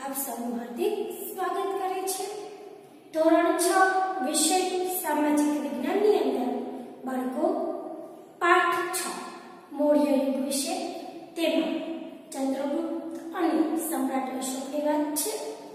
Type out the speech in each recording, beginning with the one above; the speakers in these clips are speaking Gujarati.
આપ સૌનું હાર્દિક સ્વાગત કરે છે। ધોરણ 6 વિષય સામાજિક વિજ્ઞાનની અંદર બાળકો પાઠ 6 મૌર્ય યુગ વિશે તેમાં ચંદ્રગુપ્ત અને સમ્રાટ અશોકની વાત છે।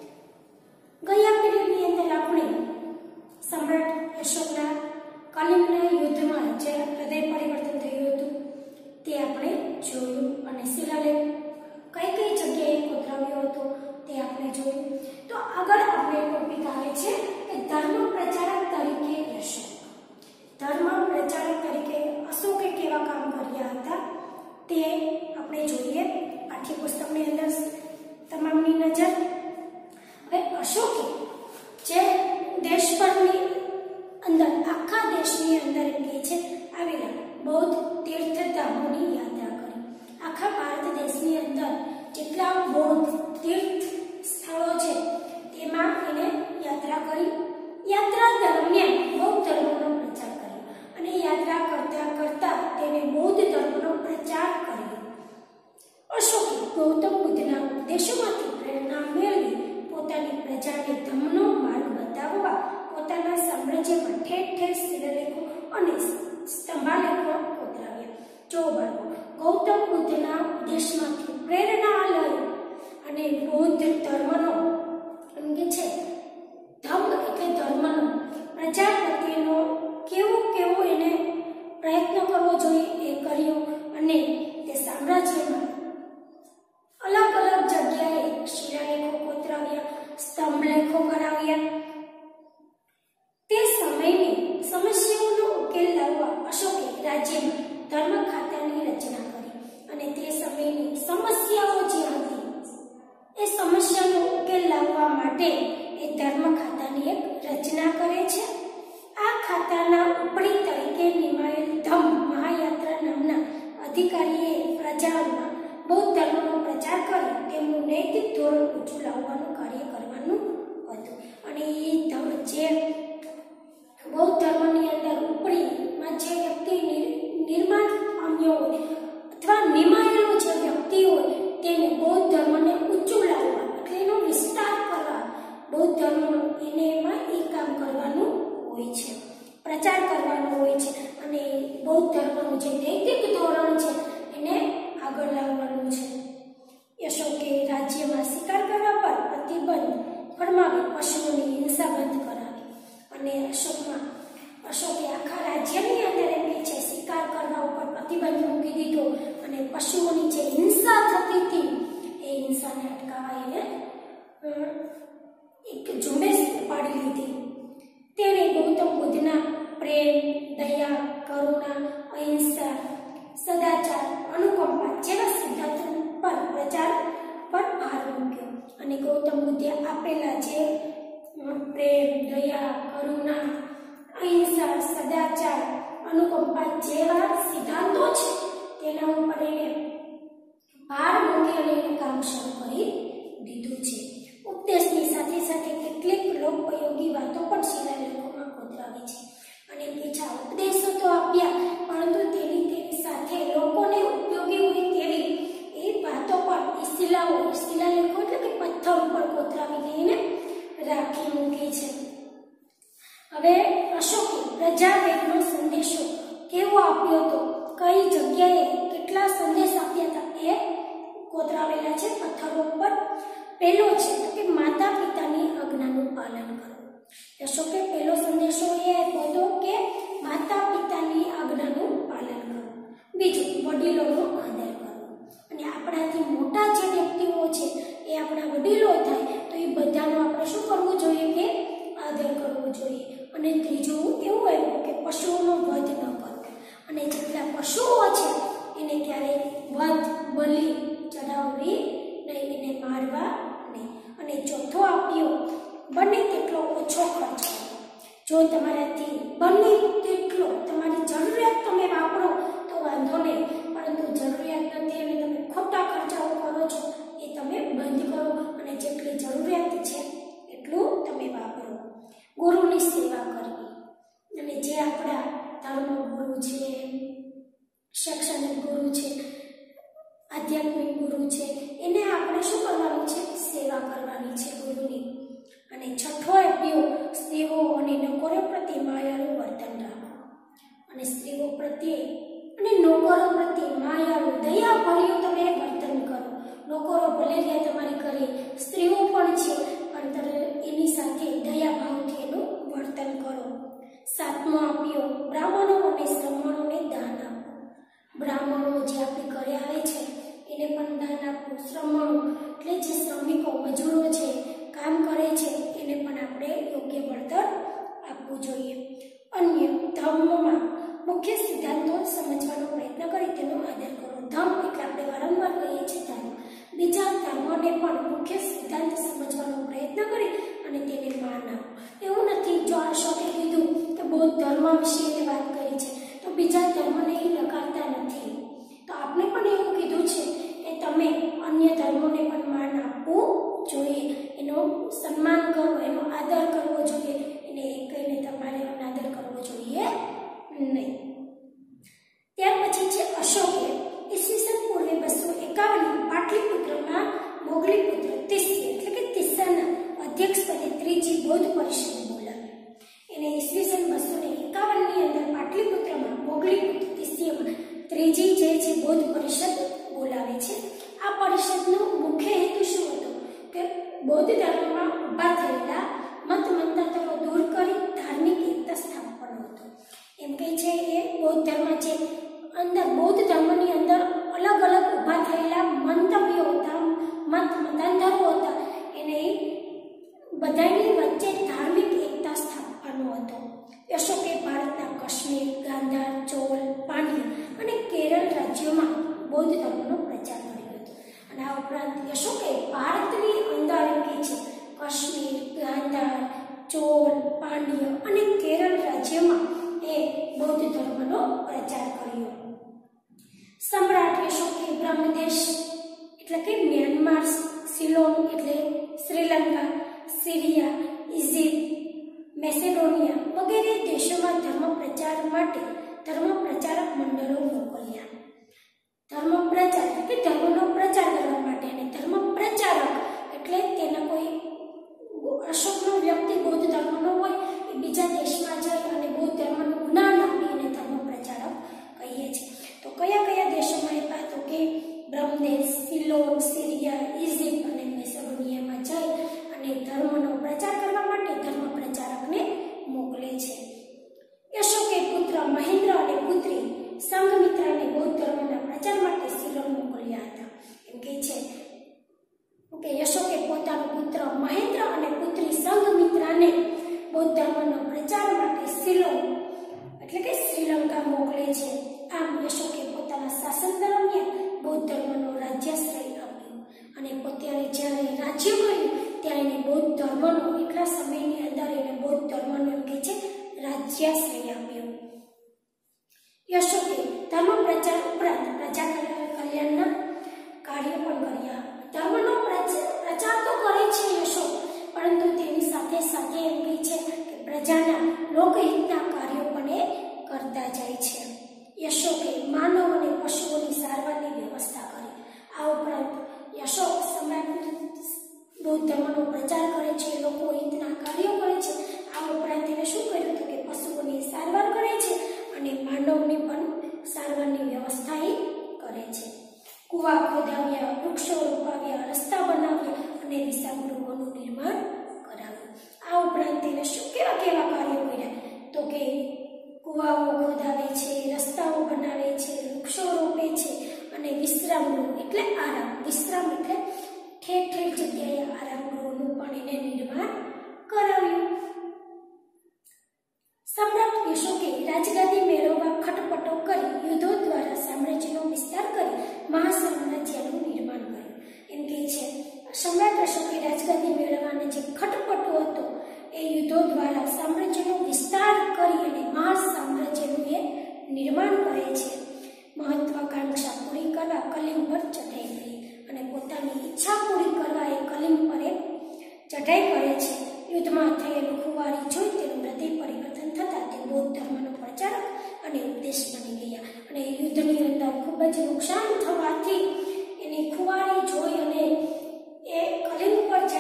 ગયા પીરિયડની અંદર આપણે સમ્રાટ અશોકના કલિંગના યુદ્ધમાં જે હૃદય પરિવર્તન થયું હતું તે આપણે જોયું અને શિલાલેખ કઈ કઈ જગ્યાએ કોતરાવ્યો હતો તે આપણે જોયું। તો આગળ આપણે ટોપિક આવે છે કે ધર્મ પ્રચારક તરીકે અશોક। ધર્મ પ્રચારક તરીકે અશોકે કેવા કામ કર્યા હતા તે આપણે જોઈએ પાઠ્યપુસ્તકની અંદર તમામની નજર। હવે અશોકે જે દેશભરની અંદર આખા દેશની અંદર કે છે આવેલા બૌદ્ધ તીર્થધામોની યાત્રા કરી। આખા ભારત દેશની અંદર જેટલા બૌદ્ધ તીર્થ સ્થળો છે તેમાં એને યાત્રા કરી। યાત્રા દરમિયાન બૌદ્ધ ધર્મનો પ્રચાર કર્યો અને યાત્રા કરતા કરતા તેને બૌદ્ધ ધર્મનો પ્રચાર કર્યો। અશોકે ગૌતમ બુદ્ધના ઉપદેશોમાંથી પ્રેરણા મેળવી પોતાની પ્રજાને ધર્મનો માર્ગ બતાવવા પોતાના સામ્રાજ્યમાં ઠેર ઠેર શિલાલેખો અને સ્તંભાલેખો કોતરાવ્યા। જો બાળકો ગૌતમ બુદ્ધના ઉપદેશમાંથી પ્રેરણા લઈ અને બૌદ્ધ ધર્મનો કે છે ધમ્મ એટલે ધર્મનો પ્રચાર પ્રત્યેનો કેવો એને પ્રયત્ન કરવો જોઈએ એ કર્યો અને તે સામ્રાજ્યમાં અલગ અલગ જગ્યાએ શિલાલેખો કોતરાવ્યા, સ્તંભલેખો કરાવ્યા। તે સમયની સમસ્યાઓનો ઉકેલ લાવવા અશોકે રાજ્યમાં ધર્મ ખાતાની રચના કરી અને તે સમયની સમસ્યાઓ જે હતી એ સમસ્યાનો ઉકેલ લાવવા માટે એ ધર્મ ખાતાની એક રચના કરે છે। આ ખાતાના ઉપરી તરીકે નિમાયેલ ધમ્મ મહાયાત્રા નામના અધિકારીએ પ્રજામાં બૌદ્ધ ધર્મનો પ્રચાર કરી તેમનું નૈતિક ધોરણ ઊંચું લાવવાનું કાર્ય કરવાનું હતું અને એ જે બૌદ્ધ ધર્મની અંદર ઉપરીમાં જે વ્યક્તિ નિર્માણ પામ્યો હોય અથવા નિમાયેલો જે વ્યક્તિ હોય તેને બૌદ્ધ ધર્મને ઊંચું લાવવા એટલે એનો વિસ્તાર કરવા બૌદ્ધ ધર્મનો એને એમાં એ કામ કરવાનું હોય છે, પ્રચાર કરવાનો હોય છે અને બૌદ્ધ ધર્મનું જે નૈતિક ધોરણ છે એને આગળ લાવવાનું છે। અશોકે રાજ્યમાં શિકાર કરવા પર પ્રતિબંધ ફરમાવી પશુઓની હિંસા બંધ કરાવી અને અશોકે આખા રાજ્યની અંદર એમ કે છે શિકાર કરવા ઉપર પ્રતિબંધ મૂકી દીધો અને પશુઓની જે હિંસા થતી હતી એ હિંસાને અટકાવવા એને એક ઝુંબેશ પાડી લીધી। તેણે ગૌતમ બુદ્ધના પ્રેમ, દયા, કરુણા, અહિંસા, સદાચાર, અનુકંપા જેવા સિદ્ધાંતો પર પ્રચાર પર ભાર મૂક્યો અને ગૌતમ બુદ્ધે આપેલા જે પ્રેમ, દયા, કરુણા, અહિંસા, સદાચાર, અનુકંપા જેવા સિદ્ધાંતો છે તેના ઉપર એને ભાર મૂકી અને એને કામ શરૂ કરી દીધું છે। ઉપદેશની સાથે સાથે કેટલીક લોકોપયોગી વાતો પણ શિલાલેખોમાં કોતરાવી છે અને બીજા ઉપદેશો તો આપ્યા પરંતુ તેની સાથે લોકોને ઉપયોગી હોય તેવી એ વાતો પણ એ શિલાલેખો એટલે કે પથ્થર ઉપર કોતરાવી દઈને રાખી મૂકી છે। હવે અશોકે પ્રજાવેગનો સંદેશો કેવો આપ્યો હતો, કઈ જગ્યાએ કેટલા સંદેશ આપ્યા હતા એ કોતરાવેલા છે પથ્થરો ઉપર। પહેલો છે કે માતા પિતાની આજ્ઞાનું પાલન કરો। અશોકે પહેલો સંદેશો એ આપ્યો હતો કે માતા પિતાની આજ્ઞાનું પાલન કરો। બીજું વડીલોનો આદર કરો અને આપણાથી મોટા જે વ્યક્તિઓ છે એ આપણા વડીલો થાય તો એ બધાનો આપણે શું કરવું જોઈએ કે આદર કરવો જોઈએ। અને ત્રીજું એવું આવ્યું કે પશુઓનો વધ ન કરો અને જેટલા પશુઓ છે એને ક્યારેય વધ બલિ ચડાવવી નહીં, એને મારવા નહીં। અને ચોથો આપ્યો બને તેટલો ઓછો ખર્ચ કરો। જો તમારાથી બને તેટલો તમારી જરૂરિયાત તમે વાપરો તો વાંધો નહીં, પરંતુ જરૂરિયાત નથી અને તમે ખોટા ખર્ચાઓ કરો છો એ તમે બંધ કરો અને જેટલી જરૂરિયાત છે એટલું તમે વાપરો। ગુરુની સેવા કરવી અને જે આપણા ધર્મ ગુરુ છે, શૈક્ષણિક ગુરુ છે, આધ્યાત્મિક ગુરુ છે એને આપણે શું કરવાનું છે? સેવા સેવા કરવાની છે ગુરુની. અને છઠ્ઠો આપ્યો સ્ત્રીઓ અને નોકરો પ્રત્યે માયાળુ વર્તન રાખો. અને સ્ત્રીઓ પ્રત્યે અને નોકરો પ્રત્યે માયાળુ દયાભર્યું તમે વર્તન કરો. નોકરો ભલે રહ્યા તમારી ઘરે, સ્ત્રીઓ પણ છે, પણ એની સાથે દયાભાવથી એનું વર્તન કરો. સાતમો આપ્યો બ્રાહ્મણો અને શ્રમણોને દાન આપો. બ્રાહ્મણો જે આપણી ઘરે આવે છે એને પણ દાન આપવું. શ્રમણો એટલે જે શ્રમિકો મજૂરો છે, કામ કરે છે, એને પણ આપણે યોગ્ય વળતર આપવું જોઈએ. અન્ય ધર્મોમાં મુખ્ય સિદ્ધાંતો સમજવાનો પ્રયત્ન કરી તેનો આદર કરો. ધર્મ એટલે આપણે વારંવાર કહીએ છીએ ધર્મ. બીજા ધર્મને પણ મુખ્ય સિદ્ધાંત સમજવાનો પ્રયત્ન કરી અને તેને માન આપો. એવું નથી જો અશોકે કીધું કે બૌદ્ધ ધર્મ વિશે વાત કરી છે તો બીજા ધર્મને એ લગાડતા નથી. તો આપણે પણ એવું કીધું છે કે તમે અન્ય ધર્મોને પણ માન આપવું જોઈએ, એનો સન્માન કરો, એનો આદર કરવો જોઈએ, એને કહીને તમારે અનાદર કરવો જોઈએ નહીં. ત્યાર પછી છે અશોકે ઈસવીસન પૂર્વે 251 પાટલીપુત્રમાં મોગલીપુત્ર તિસ્ય એટલે કે તિસ્સાના અધ્યક્ષપદે ત્રીજી બૌદ્ધ પરિષદ બોલાવી. એને ઈસવીસન 251 ની અંદર પાટલીપુત્રમાં મોગલીપુત્ર તિસ્યમાં ત્રીજી જે બૌદ્ધ પરિષદ બોલાવે છે. આ પરિષદનો મુખ્ય હેતુ શું હતો કે બૌદ્ધ ધર્મમાં ઉભા થયેલા મત મંતરો દૂર કરી ધાર્મિક એકતા સ્થાપવાનો હતો. એમ કે છે એ બૌદ્ધ ધર્મ છે અંદર બૌદ્ધ ધર્મની અંદર અલગ અલગ ઉભા થયેલા મંતવ્યો હતા, મતાંતરો હતા, એને બધાની વચ્ચે ધાર્મિક એકતા સ્થાપવાનો હતો. અશોકે ભારતના કાશ્મીર, ગાંધાર, ચોલ, પાંડ્ય અને કેરળ રાજ્યોમાં બૌદ્ધ ધર્મનો પ્રચાર કર્યો હતો. અને આ ઉપરાંત અશોકે ભારતની અંદર એમ કે છે કાશ્મીર, ગાંધાર, ચોલ, પાંડ્ય અને કેરળ રાજ્યમાં એ બૌદ્ધ ધર્મનો પ્રચાર કર્યો. સમ્રાટ અશોકે બ્રહ્મદેશ એટલે કે મ્યાનમાર, સિલોન એટલે શ્રીલંકા, સિરિયા, ઇજિપ્ત, મેસેડોનિયા વગેરે દેશોમાં ધર્મ પ્રચાર માટે ધર્મ પ્રચારક મંડળો મોકલ્યા. ધર્મ પ્રચાર એટલે ધર્મનો પ્રચાર કરવા માટે, અને ધર્મ પ્રચારક એટલે તેના કોઈ અશોકનો વ્યક્તિ બૌદ્ધ ધર્મનો હોય એ બીજા દેશમાં જઈ અને બૌદ્ધ ધર્મનું જ્ઞાન આપી અને ધર્મ પ્રચારક કહીએ છીએ. તો કયા કયા દેશોમાં આપ્યા તો કે બ્રહ્મદેશ, સિલોન, સિરિયા, ઇજિપ્ત અને મેસેડોનિયામાં જઈ અને ધર્મનો પ્રચાર કરવા માટે ધર્મ પ્રચારકને મોકલે છે. અશોકે પુત્ર મહેન્દ્ર અને પુત્રી સંઘમિત્રાને બૌદ્ધ ધર્મના પ્રચાર માટે સિલોન મોકલ્યા હતા. એમ કે છે કે અશોકે પોતાનો પુત્ર મહેન્દ્ર અને પુત્રી સંઘમિત્રાને બૌદ્ધ ધર્મના પ્રચાર માટે સિલોન એટલે કે શ્રીલંકા મોકલે છે. આમ અશોકે પોતાના શાસન દરમિયાન બૌદ્ધ ધર્મનો રાજ્યાશ્રય આપ્યો અને પોતાને જ્યારે રાજ્ય મળ્યું ત્યારે એને બૌદ્ધ ધર્મનો એટલા સમયની અંદર એને બૌદ્ધ ધર્મનો એમ કે છે રાજ્યાશ્રય આપ્યો. અશોકે ધર્મ પ્રચાર ઉપરાંત પ્રજા કલ્યાણના કાર્ય પણ કર્યા. ધર્મનો પ્રચાર તો કરે છે અશોક, પરંતુ તેની સાથે સાથે એમ કહે છે કે પ્રજાના લોકહિતના કાર્યો પણ એ કરતા જાય છે. અશોકે માનવ અને પશુઓની સારવારની વ્યવસ્થા કરી. આ ઉપરાંત અશોક સમ્રાટ બૌદ્ધ ધર્મનો પ્રચાર કરે છે, લોકહિતના કાર્યો કરે છે. આ ઉપરાંત એને શું કર્યું હતું કે પશુઓની સારવાર કરે છે અને માનવની પણ સારવારની વ્યવસ્થા એ કરે છે. કુવા ખોદાવ્યા, વૃક્ષો રોપાવ્યા, રસ્તા બનાવ્યા અને વિશ્રામગૃહોનું નિર્માણ કરાવ્યું. આ ઉપરાંત તેને શું કેવા કાર્યો કર્યા તો કે કુવાઓ ખોદાવે છે, રસ્તાઓ બનાવે છે, વૃક્ષો રોપે છે અને વિશ્રામગૃહ એટલે આરામ, વિશ્રામ એટલે ઠેર ઠેર જગ્યાએ આરામગૃહોનું પણ એને નિર્માણ કરાવ્યું. સમ્રાટ અશોકે રાજગાદી મેળવવા ખટપટો કરી યુદ્ધો દ્વારા સામ્રાજ્યનો વિસ્તાર કરી મહાસામ્રાજ્યનું નિર્માણ કર્યું. એમ કે છે સમ્રાટ અશોકે રાજગાદી મેળવવાનો જે ખટપટો હતો એ યુદ્ધો દ્વારા સામ્રાજ્યનો વિસ્તાર કરી અને મહાસામ્રાજ્યનું એ નિર્માણ કરે છે. મહત્વાકાંક્ષા પૂરી કરવા કલિંગ પર ચઢાઈ કરી અને પોતાની ઈચ્છા પૂરી કરવા એ કલિંગ પર ચઢાઈ કરે છે. યુદ્ધમાં થયેલું ખુવારી જોઈ તેનું હૃદય પરિવર્તન થતાં તે બૌદ્ધ ધર્મનો પ્રચારક અને ઉપદેશ બની ગયા. અને યુદ્ધની અંદર ખૂબ જ નુકસાન થવાથી એની ખુવારી જોઈ અને એ કલિંગ પર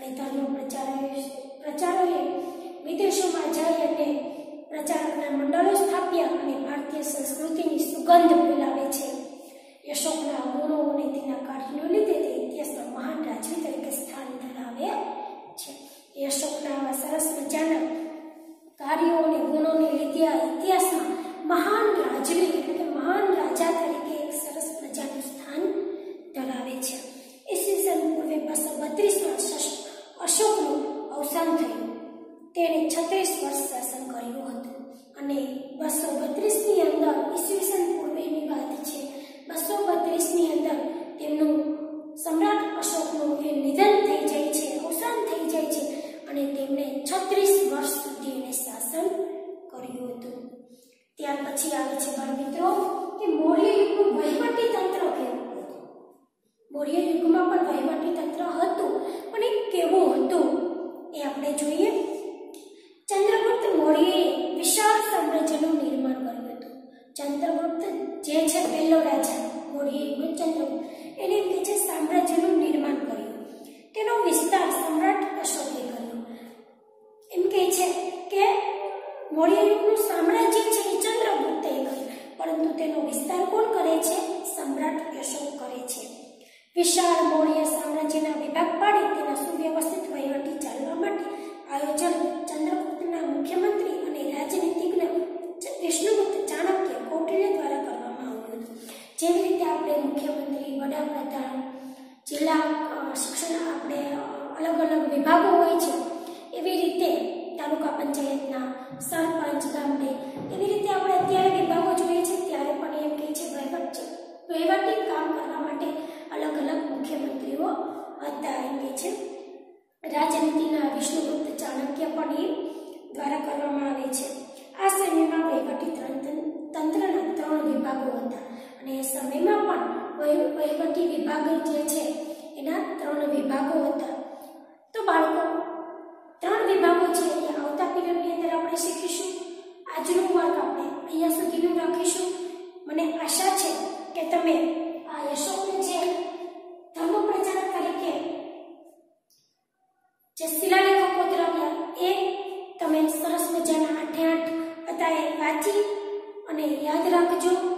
અને ધર્મ પ્રચારોએ વિદેશોમાં જઈ અને પ્રચારકના મંડળો સ્થાપ્યા અને ભારતીય સંસ્કૃતિની સુગંધ ફેલાવે છે. અશોકના ગુણો અને તેના કાર્યોને લીધે તે ઇતિહાસમાં મહાન રાજવી તરીકે સ્થાન ધરાવે છે. અશોકના સરસ મજાના કાર્યો અને ગુણોને લીધે આ ઇતિહાસમાં મહાન રાજવી એટલે કે મહાન રાજા તરીકે એક સરસ મજાનું સ્થાન ધરાવે છે. ઈસવીસન પૂર્વે 232 અશોકનું અવસાન થયું. તેણે 36 વર્ષ શાસન કર્યું હતું અને 232ની અંદર ઈસવીસન પૂર્વેની વાત છે. 232 ની અંદર તેમનું સમ્રાટ અશોકનું નિધન થઈ જાય છે, અવસાન થઈ જાય છે અને તેમણે 36 વર્ષ સુધી એને શાસન કર્યું હતું. ત્યાર પછી આવે છે બાળમિત્રો કે મૌર્ય યુગનું વહીવટી તંત્ર કેવું હતું. મૌર્ય યુગમાં પણ વહીવટી તંત્ર હતું, પણ એ કેવું હતું એ આપણે જોઈએ. ચંદ્રગુપ્ત મૌર્યએ વિશાળ સામ્રાજ્યનું નિર્માણ કર્યું હતું. ચંદ્રગુપ્ત જે છે પહેલો રાજા મૌર્ય યુગનો ચંદ્રગુપ્ત, એને એમ કે છે સામ્રાજ્યનું નિર્માણ કર્યું. તેનો વિસ્તાર સમ્રાટ અશોકે કર્યો. એમ કહે છે કે મૌર્ય યુગનું સામ્રાજ્ય છે એ ચંદ્રગુપ્તે કર્યું, પરંતુ તેનો વિસ્તાર કોણ કરે છે? સમ્રાટ અશોક કરે છે. વિશાળ મૌર્ય સામ્રાજ્યના વિભાગ પાડી તેના સુવ્યવસ્થિત વહીવટી ચાલવા માટે આયોજન ચંદ્રગુપ્તના મુખ્યમંત્રી અને રાજનીતિજ્ઞ વિષ્ણુગુપ્ત ચાણક્ય કૌટિલ્ય દ્વારા કરવામાં આવ્યું હતું. જેવી રીતે આપણે મુખ્યમંત્રી, વડાપ્રધાન, જિલ્લા શિક્ષણ આપણે અલગ અલગ વિભાગો હોય છે, એવી રીતે તાલુકા પંચાયતના સરપંચ ગામડે એવી રીતે આપણે અત્યારે વિભાગો જોઈએ છે. ત્યારે પણ એમ કહે છે વહીવટી કામ કરવા માટે અલગ અલગ મુખ્યમંત્રીઓ હતા. એમ કહે છે રાજનીતિના વિષ્ણુગુપ્ત ચાણક્ય પણ એ દ્વારા કરવામાં આવે છે. આ સમયમાં વહીવટી તંત્રના 3 વિભાગો હતા અને એ સમયમાં પણ વહીવટી વિભાગ જે છે એના 3 વિભાગો હતા. તો બાળકો 3 વિભાગો છે એ આવતા પીરિયડની અંદર આપણે શીખીશું. આજનું વર્ગ આપણે અહીંયા સુધીનું રાખીશું. મને આશા છે કે તમે આ અશોકને જે ધર્મ પ્રચારક તરીકે જે શિલાલેખો દ્રવ્ય એ તમે સરસ મજાના 8 હતા એ વાંચી અને યાદ રાખજો.